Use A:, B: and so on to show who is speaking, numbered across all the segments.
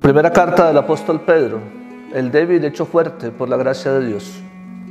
A: Primera carta del apóstol Pedro, el débil hecho fuerte por la gracia de Dios.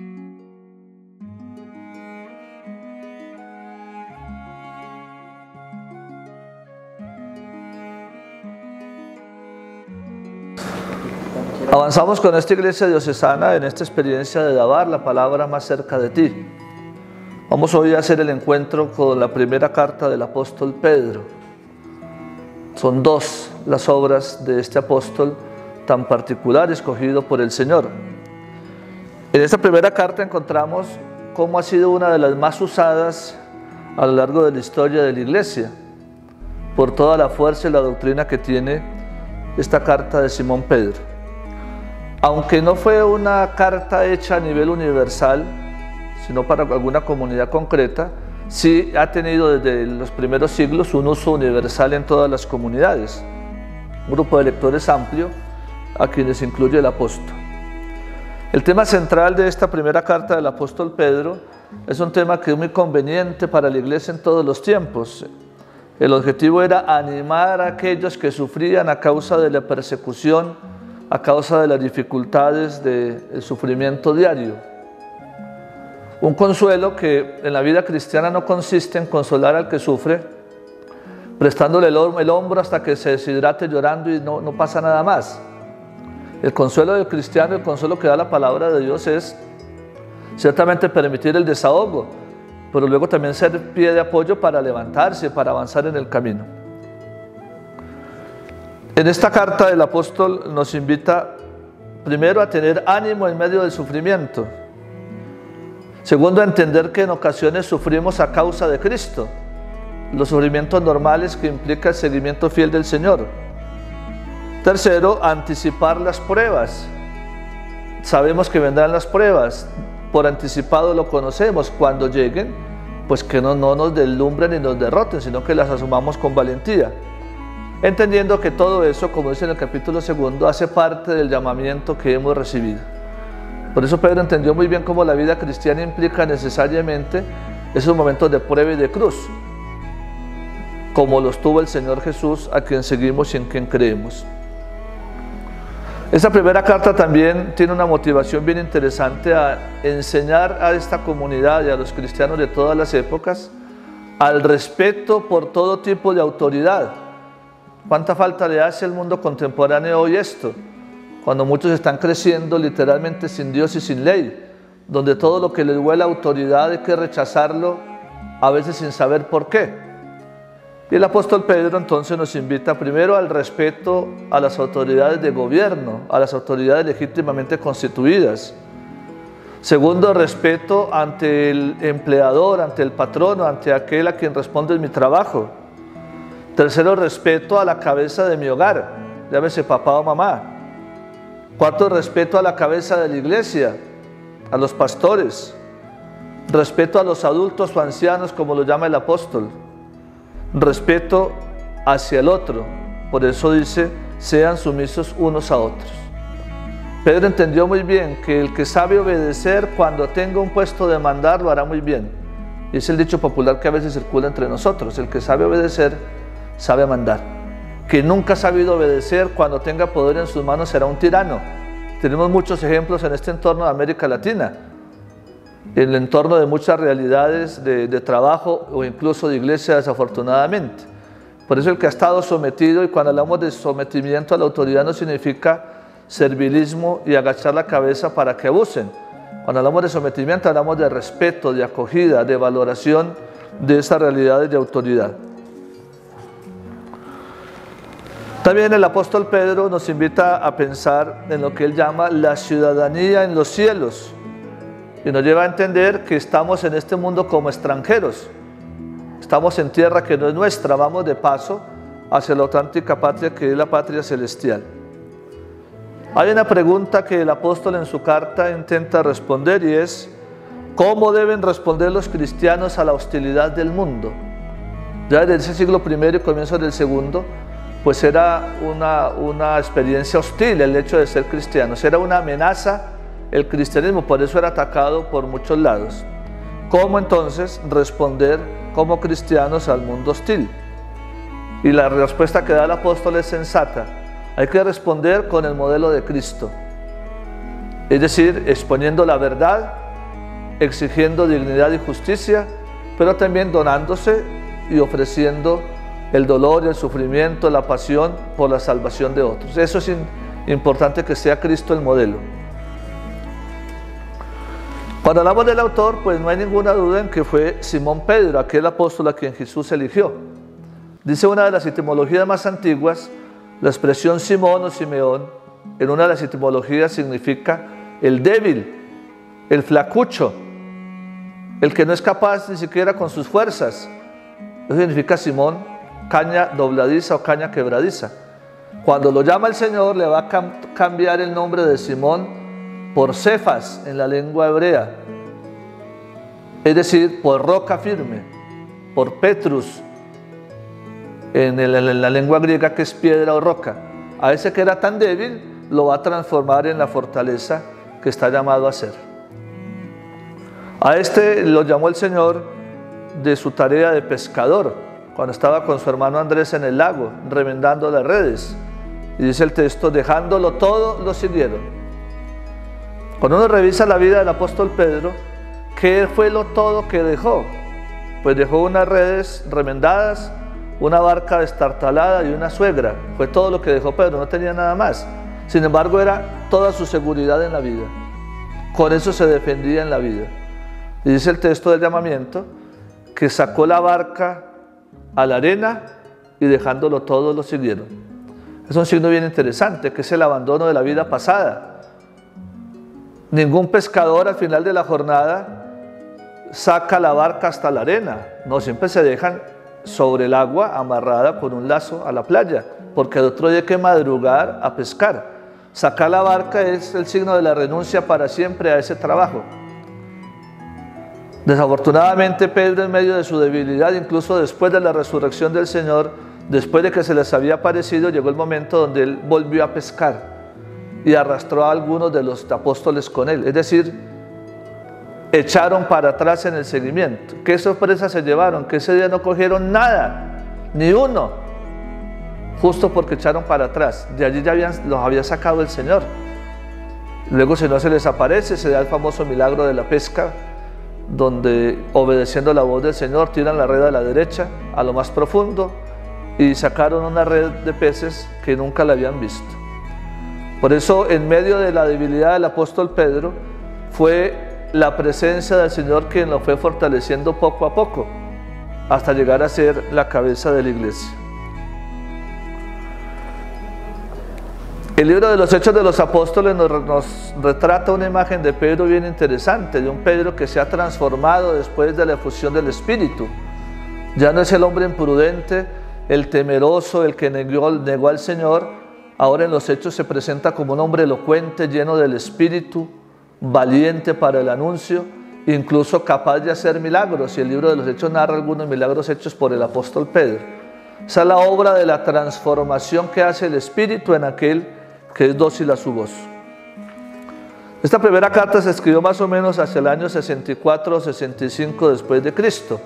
A: Avanzamos con esta iglesia diocesana en esta experiencia de llevar la palabra más cerca de ti. Vamos hoy a hacer el encuentro con la primera carta del apóstol Pedro. Son dos las obras de este apóstol tan particular escogido por el Señor. En esta primera carta encontramos cómo ha sido una de las más usadas a lo largo de la historia de la iglesia, por toda la fuerza y la doctrina que tiene esta carta de Simón Pedro. Aunque no fue una carta hecha a nivel universal, sino para alguna comunidad concreta, sí ha tenido desde los primeros siglos un uso universal en todas las comunidades. Un grupo de lectores amplio a quienes incluye el apóstol. El tema central de esta primera carta del apóstol Pedro es un tema que es muy conveniente para la iglesia en todos los tiempos. El objetivo era animar a aquellos que sufrían a causa de la persecución, a causa de las dificultades del sufrimiento diario. Un consuelo que en la vida cristiana no consiste en consolar al que sufre, prestándole el hombro hasta que se deshidrate llorando y no pasa nada más. El consuelo del cristiano, el consuelo que da la palabra de Dios es ciertamente permitir el desahogo, pero luego también ser pie de apoyo para levantarse, para avanzar en el camino. En esta carta el apóstol nos invita primero a tener ánimo en medio del sufrimiento. Segundo, a entender que en ocasiones sufrimos a causa de Cristo, los sufrimientos normales que implica el seguimiento fiel del Señor. Tercero, a anticipar las pruebas. Sabemos que vendrán las pruebas, por anticipado lo conocemos. Cuando lleguen, pues que no nos deslumbren ni nos derroten, sino que las asumamos con valentía. Entendiendo que todo eso, como dice en el capítulo 2, hace parte del llamamiento que hemos recibido. Por eso Pedro entendió muy bien cómo la vida cristiana implica necesariamente esos momentos de prueba y de cruz, como los tuvo el Señor Jesús, a quien seguimos y en quien creemos. Esta primera carta también tiene una motivación bien interesante a enseñar a esta comunidad y a los cristianos de todas las épocas al respeto por todo tipo de autoridad. ¿Cuánta falta le hace al mundo contemporáneo hoy esto? Cuando muchos están creciendo literalmente sin Dios y sin ley, donde todo lo que les huele a autoridad hay que rechazarlo, a veces sin saber por qué. Y el apóstol Pedro entonces nos invita primero al respeto a las autoridades de gobierno, a las autoridades legítimamente constituidas. Segundo, respeto ante el empleador, ante el patrono, ante aquel a quien responde mi trabajo. Tercero, respeto a la cabeza de mi hogar, llámese papá o mamá. Cuarto, respeto a la cabeza de la iglesia, a los pastores. Respeto a los adultos o ancianos, como lo llama el apóstol. Respeto hacia el otro, por eso dice, sean sumisos unos a otros. Pedro entendió muy bien que el que sabe obedecer cuando tenga un puesto de mandar lo hará muy bien. Y es el dicho popular que a veces circula entre nosotros, el que sabe obedecer sabe mandar. Que nunca ha sabido obedecer cuando tenga poder en sus manos será un tirano. Tenemos muchos ejemplos en este entorno de América Latina, en el entorno de muchas realidades de trabajo o incluso de iglesia, desafortunadamente. Por eso el que ha estado sometido, y cuando hablamos de sometimiento a la autoridad no significa servilismo y agachar la cabeza para que abusen. Cuando hablamos de sometimiento hablamos de respeto, de acogida, de valoración de esas realidades de autoridad. También el apóstol Pedro nos invita a pensar en lo que él llama la ciudadanía en los cielos y nos lleva a entender que estamos en este mundo como extranjeros. Estamos en tierra que no es nuestra, vamos de paso hacia la auténtica patria que es la patria celestial. Hay una pregunta que el apóstol en su carta intenta responder y es ¿cómo deben responder los cristianos a la hostilidad del mundo? Ya desde ese siglo I y comienzos del segundo, pues era una experiencia hostil el hecho de ser cristianos, era una amenaza el cristianismo, por eso era atacado por muchos lados. ¿Cómo entonces responder como cristianos al mundo hostil? Y la respuesta que da el apóstol es sensata. Hay que responder con el modelo de Cristo, es decir, exponiendo la verdad, exigiendo dignidad y justicia, pero también donándose y ofreciendo el dolor y el sufrimiento, la pasión por la salvación de otros. Eso es importante, que sea Cristo el modelo. Cuando hablamos del autor, pues no hay ninguna duda en que fue Simón Pedro, aquel apóstol a quien Jesús eligió. Dice una de las etimologías más antiguas, la expresión Simón o Simeón, en una de las etimologías significa el débil, el flacucho, el que no es capaz ni siquiera con sus fuerzas. Eso significa Simón, caña dobladiza o caña quebradiza. Cuando lo llama el Señor, le va a cambiar el nombre de Simón por Cefas en la lengua hebrea, es decir, por roca firme, por Petrus en la lengua griega, que es piedra o roca. A ese que era tan débil lo va a transformar en la fortaleza que está llamado a ser. A este lo llamó el Señor de su tarea de pescador, cuando estaba con su hermano Andrés en el lago, remendando las redes. Y dice el texto, dejándolo todo, lo siguieron. Cuando uno revisa la vida del apóstol Pedro, ¿qué fue lo todo que dejó? Pues dejó unas redes remendadas, una barca destartalada y una suegra. Fue todo lo que dejó Pedro, no tenía nada más. Sin embargo, era toda su seguridad en la vida. Con eso se defendía en la vida. Y dice el texto del llamamiento, que sacó la barca a la arena y dejándolo todo lo siguieron. Es un signo bien interesante, que es el abandono de la vida pasada. Ningún pescador al final de la jornada saca la barca hasta la arena. No, siempre se dejan sobre el agua amarrada con un lazo a la playa, porque al otro día hay que madrugar a pescar. Sacar la barca es el signo de la renuncia para siempre a ese trabajo. Desafortunadamente, Pedro, en medio de su debilidad, incluso después de la resurrección del Señor, después de que se les había aparecido, llegó el momento donde él volvió a pescar y arrastró a algunos de los apóstoles con él. Es decir, echaron para atrás en el seguimiento. ¿Qué sorpresa se llevaron? Que ese día no cogieron nada, ni uno, justo porque echaron para atrás. De allí ya los había sacado el Señor. Luego, si no se les aparece, se da el famoso milagro de la pesca, donde, obedeciendo la voz del Señor, tiran la red a la derecha, a lo más profundo, y sacaron una red de peces que nunca la habían visto. Por eso, en medio de la debilidad del apóstol Pedro, fue la presencia del Señor quien lo fue fortaleciendo poco a poco, hasta llegar a ser la cabeza de la iglesia. El libro de los Hechos de los Apóstoles nos retrata una imagen de Pedro bien interesante, de un Pedro que se ha transformado después de la efusión del Espíritu. Ya no es el hombre imprudente, el temeroso, el que negó al Señor. Ahora en los Hechos se presenta como un hombre elocuente, lleno del Espíritu, valiente para el anuncio, incluso capaz de hacer milagros. Y el libro de los Hechos narra algunos milagros hechos por el apóstol Pedro. Esa es la obra de la transformación que hace el Espíritu en aquel que es dócil a su voz. Esta primera carta se escribió más o menos hacia el año 64 o 65 después de Cristo.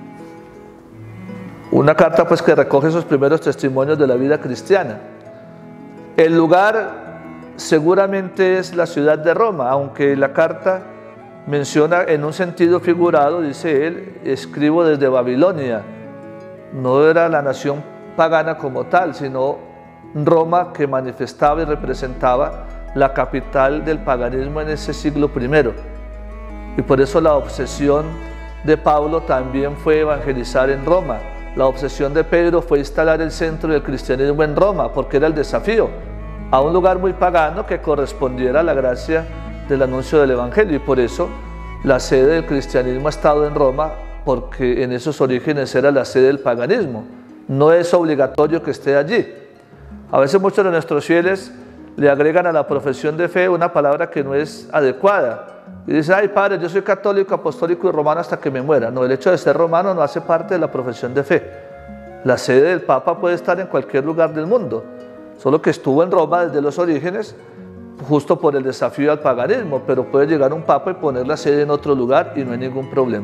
A: Una carta pues que recoge esos primeros testimonios de la vida cristiana. El lugar seguramente es la ciudad de Roma, aunque la carta menciona en un sentido figurado, dice él, escribo desde Babilonia. No era la nación pagana como tal, sino Roma, que manifestaba y representaba la capital del paganismo en ese siglo I. Y por eso la obsesión de Pablo también fue evangelizar en Roma. La obsesión de Pedro fue instalar el centro del cristianismo en Roma, porque era el desafío a un lugar muy pagano que correspondiera a la gracia del anuncio del Evangelio. Y por eso la sede del cristianismo ha estado en Roma, porque en esos orígenes era la sede del paganismo. No es obligatorio que esté allí. A veces muchos de nuestros fieles le agregan a la profesión de fe una palabra que no es adecuada. Y dicen, ay padre, yo soy católico, apostólico y romano hasta que me muera. No, el hecho de ser romano no hace parte de la profesión de fe. La sede del Papa puede estar en cualquier lugar del mundo, solo que estuvo en Roma desde los orígenes, justo por el desafío al paganismo, pero puede llegar un Papa y poner la sede en otro lugar y no hay ningún problema.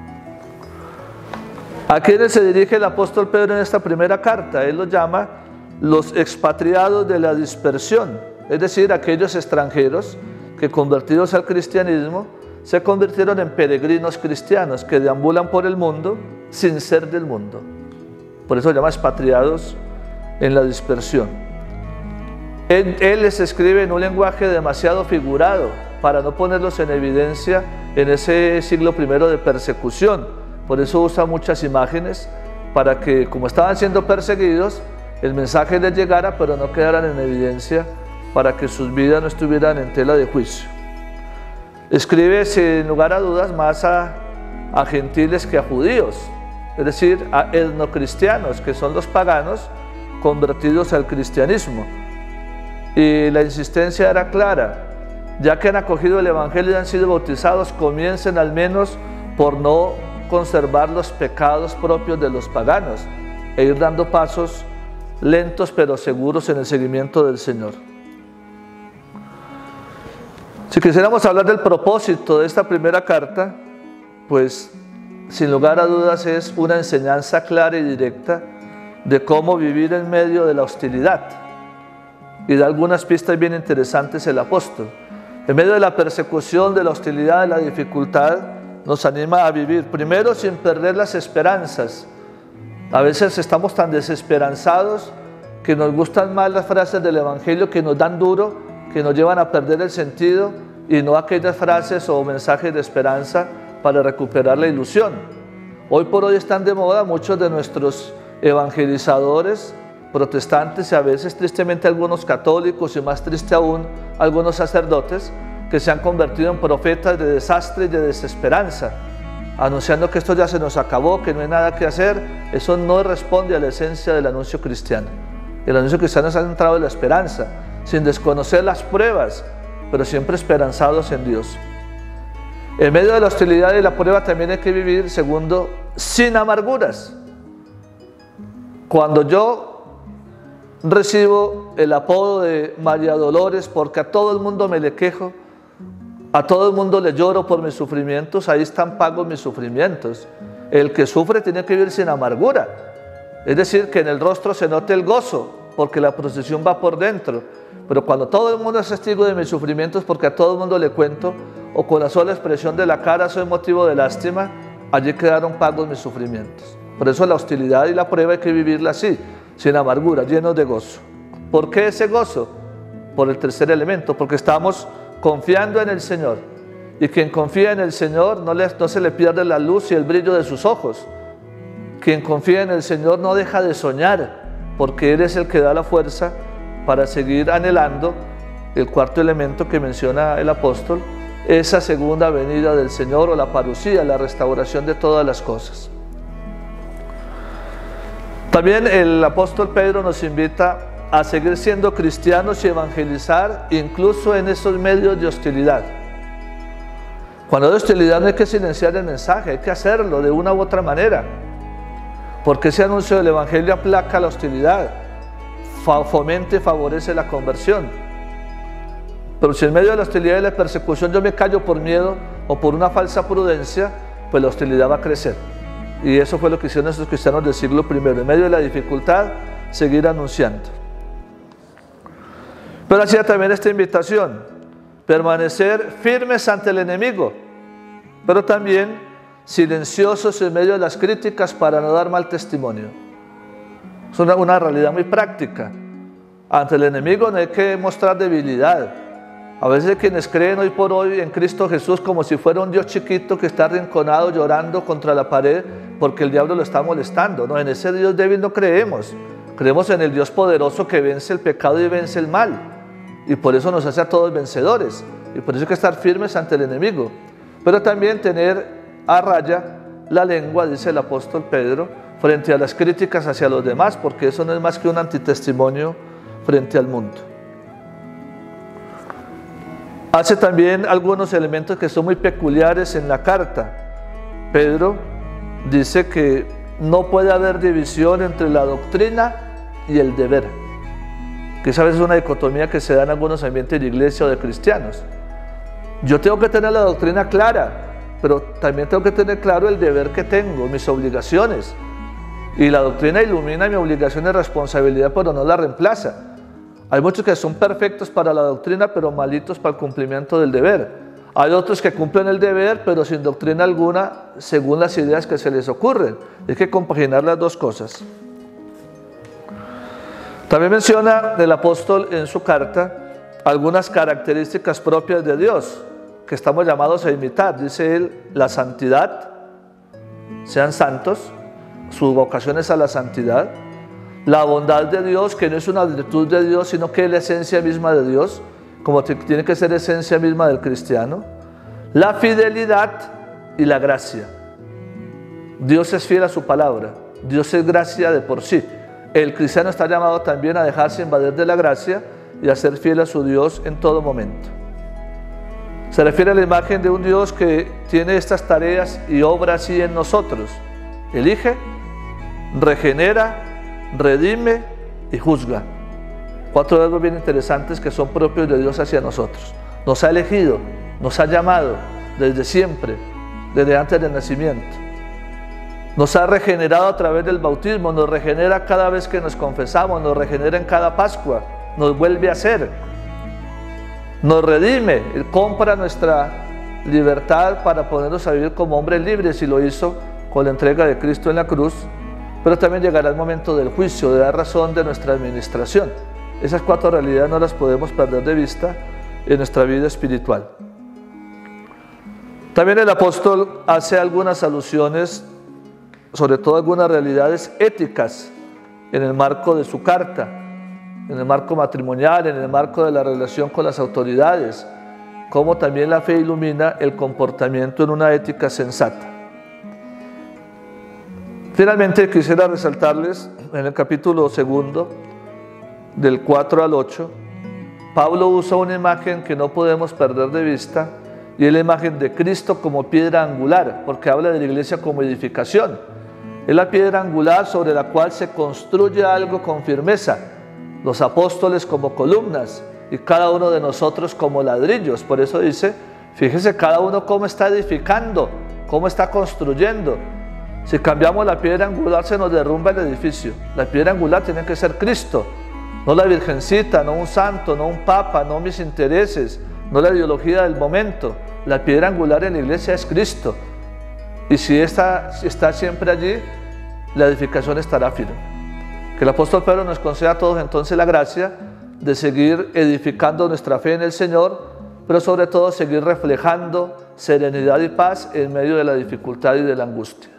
A: ¿A quiénes se dirige el apóstol Pedro en esta primera carta? Él los llama los expatriados de la dispersión, es decir, aquellos extranjeros que convertidos al cristianismo se convirtieron en peregrinos cristianos que deambulan por el mundo sin ser del mundo. Por eso se llama expatriados en la dispersión. Él les escribe en un lenguaje demasiado figurado para no ponerlos en evidencia en ese siglo I de persecución. Por eso usa muchas imágenes para que, como estaban siendo perseguidos, el mensaje les llegara, pero no quedaran en evidencia, para que sus vidas no estuvieran en tela de juicio. Escribe sin lugar a dudas más a gentiles que a judíos, es decir, a etnocristianos, que son los paganos convertidos al cristianismo. Y la insistencia era clara: ya que han acogido el Evangelio y han sido bautizados, comiencen al menos por no conservar los pecados propios de los paganos e ir dando pasos lentos pero seguros en el seguimiento del Señor. Si quisiéramos hablar del propósito de esta primera carta, pues sin lugar a dudas es una enseñanza clara y directa de cómo vivir en medio de la hostilidad, y da algunas pistas bien interesantes el apóstol. En medio de la persecución, de la hostilidad, de la dificultad, nos anima a vivir, primero, sin perder las esperanzas. A veces estamos tan desesperanzados que nos gustan más las frases del Evangelio que nos dan duro, que nos llevan a perder el sentido, y no aquellas frases o mensajes de esperanza para recuperar la ilusión. Hoy por hoy están de moda muchos de nuestros evangelizadores protestantes, y a veces tristemente algunos católicos, y más triste aún algunos sacerdotes, que se han convertido en profetas de desastre y de desesperanza, anunciando que esto ya se nos acabó, que no hay nada que hacer. Eso no responde a la esencia del anuncio cristiano. El anuncio cristiano se ha centrado en la esperanza, sin desconocer las pruebas, pero siempre esperanzados en Dios. En medio de la hostilidad y la prueba también hay que vivir, segundo, sin amarguras. Cuando yo recibo el apodo de María Dolores porque a todo el mundo me le quejo, a todo el mundo le lloro por mis sufrimientos, ahí están pagos mis sufrimientos. El que sufre tiene que vivir sin amargura, es decir, que en el rostro se note el gozo, porque la procesión va por dentro. Pero cuando todo el mundo es testigo de mis sufrimientos porque a todo el mundo le cuento, o con la sola expresión de la cara soy motivo de lástima, allí quedaron pagos mis sufrimientos. Por eso la hostilidad y la prueba hay que vivirla así, sin amargura, llenos de gozo. ¿Por qué ese gozo? Por el tercer elemento, porque estamos confiando en el Señor. Y quien confía en el Señor no se le pierde la luz y el brillo de sus ojos. Quien confía en el Señor no deja de soñar, porque Él es el que da la fuerza para seguir anhelando el cuarto elemento que menciona el apóstol, esa segunda venida del Señor, o la parusía, la restauración de todas las cosas. También el apóstol Pedro nos invita a seguir siendo cristianos y evangelizar, incluso en esos medios de hostilidad. Cuando hay hostilidad no hay que silenciar el mensaje, hay que hacerlo de una u otra manera, porque ese anuncio del Evangelio aplaca la hostilidad, fomenta y favorece la conversión. Pero si en medio de la hostilidad y la persecución yo me callo por miedo o por una falsa prudencia, pues la hostilidad va a crecer. Y eso fue lo que hicieron esos cristianos del siglo I, en medio de la dificultad, seguir anunciando. Pero hacía también esta invitación: permanecer firmes ante el enemigo, pero también silenciosos en medio de las críticas para no dar mal testimonio. Es una realidad muy práctica. Ante el enemigo no hay que mostrar debilidad. A veces quienes creen hoy por hoy en Cristo Jesús como si fuera un Dios chiquito que está arrinconado llorando contra la pared porque el diablo lo está molestando. No, en ese Dios débil no creemos. Creemos en el Dios poderoso que vence el pecado y vence el mal. Y por eso nos hace a todos vencedores. Y por eso hay que estar firmes ante el enemigo. Pero también tener a raya la lengua, dice el apóstol Pedro, frente a las críticas hacia los demás, porque eso no es más que un antitestimonio frente al mundo. Hace también algunos elementos que son muy peculiares en la carta. Pedro dice que no puede haber división entre la doctrina y el deber, que esa vez es una dicotomía que se da en algunos ambientes de iglesia o de cristianos. Yo tengo que tener la doctrina clara, pero también tengo que tener claro el deber que tengo, mis obligaciones. Y la doctrina ilumina mi obligación y responsabilidad, pero no la reemplaza. Hay muchos que son perfectos para la doctrina, pero malitos para el cumplimiento del deber. Hay otros que cumplen el deber, pero sin doctrina alguna, según las ideas que se les ocurren. Hay que compaginar las dos cosas. También menciona el apóstol en su carta algunas características propias de Dios que estamos llamados a imitar. Dice él, la santidad, sean santos, su vocación es a la santidad. La bondad de Dios, que no es una virtud de Dios, sino que es la esencia misma de Dios, como tiene que ser esencia misma del cristiano. La fidelidad y la gracia. Dios es fiel a su palabra, Dios es gracia de por sí. El cristiano está llamado también a dejarse invadir de la gracia y a ser fiel a su Dios en todo momento. Se refiere a la imagen de un Dios que tiene estas tareas y obra así en nosotros. Elige, regenera, redime y juzga. 4 verbos bien interesantes que son propios de Dios hacia nosotros. Nos ha elegido, nos ha llamado desde siempre, desde antes del nacimiento. Nos ha regenerado a través del bautismo, nos regenera cada vez que nos confesamos, nos regenera en cada Pascua, nos vuelve a hacer, nos redime, Él compra nuestra libertad para ponernos a vivir como hombres libres, y lo hizo con la entrega de Cristo en la cruz. Pero también llegará el momento del juicio, de dar razón de nuestra administración. Esas 4 realidades no las podemos perder de vista en nuestra vida espiritual. También el apóstol hace algunas alusiones, sobre todo algunas realidades éticas, en el marco de su carta, en el marco matrimonial, en el marco de la relación con las autoridades, como también la fe ilumina el comportamiento en una ética sensata. Finalmente quisiera resaltarles en el capítulo 2, del 4 al 8, Pablo usa una imagen que no podemos perder de vista, y es la imagen de Cristo como piedra angular, porque habla de la iglesia como edificación. Es la piedra angular sobre la cual se construye algo con firmeza, los apóstoles como columnas y cada uno de nosotros como ladrillos. Por eso dice, fíjese cada uno cómo está edificando, cómo está construyendo. Si cambiamos la piedra angular se nos derrumba el edificio. La piedra angular tiene que ser Cristo, no la virgencita, no un santo, no un papa, no mis intereses, no la ideología del momento. La piedra angular en la iglesia es Cristo, y si está siempre allí, la edificación estará firme. Que el apóstol Pedro nos conceda a todos entonces la gracia de seguir edificando nuestra fe en el Señor, pero sobre todo seguir reflejando serenidad y paz en medio de la dificultad y de la angustia.